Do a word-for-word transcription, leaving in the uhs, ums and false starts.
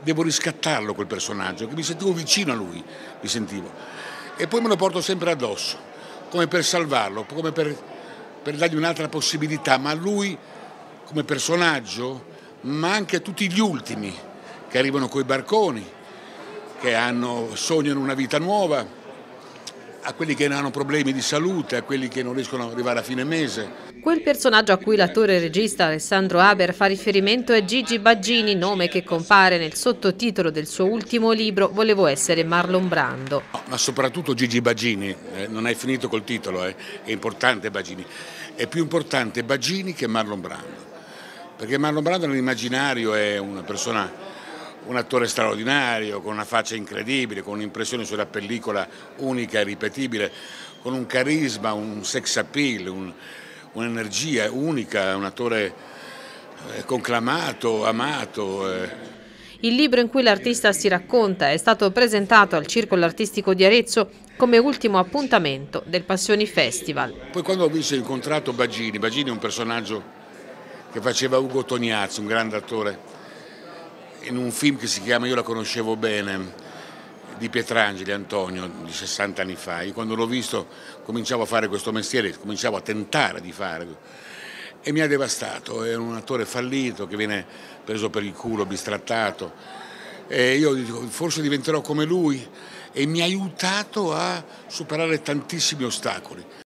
devo riscattarlo quel personaggio, che mi sentivo vicino a lui, mi sentivo. E poi me lo porto sempre addosso, come per salvarlo, come per, per dargli un'altra possibilità, ma a lui come personaggio, ma anche a tutti gli ultimi che arrivano coi barconi, che hanno, sognano una vita nuova, a quelli che hanno problemi di salute, a quelli che non riescono ad arrivare a fine mese. Quel personaggio a cui l'attore e regista Alessandro Haber fa riferimento è Gigi Baggini, nome che compare nel sottotitolo del suo ultimo libro Volevo essere Marlon Brando. No, ma soprattutto Gigi Baggini, eh, non hai finito col titolo, eh, è importante Baggini, è più importante Baggini che Marlon Brando, perché Marlon Brando nell'immaginario è una persona, un attore straordinario, con una faccia incredibile, con un'impressione sulla pellicola unica e ripetibile, con un carisma, un sex appeal, un, un'energia unica, un attore eh, conclamato, amato. Eh. Il libro in cui l'artista si racconta è stato presentato al Circolo Artistico di Arezzo come ultimo appuntamento del Passioni Festival. Poi quando ho visto e incontrato Baggini, Baggini è un personaggio che faceva Ugo Tognazzi, un grande attore, in un film che si chiama Io la conoscevo bene, di Pietrangeli, Antonio, di sessanta anni fa. Io quando l'ho visto cominciavo a fare questo mestiere, cominciavo a tentare di fare, e mi ha devastato. È un attore fallito che viene preso per il culo, bistrattato, e io dico forse diventerò come lui, e mi ha aiutato a superare tantissimi ostacoli.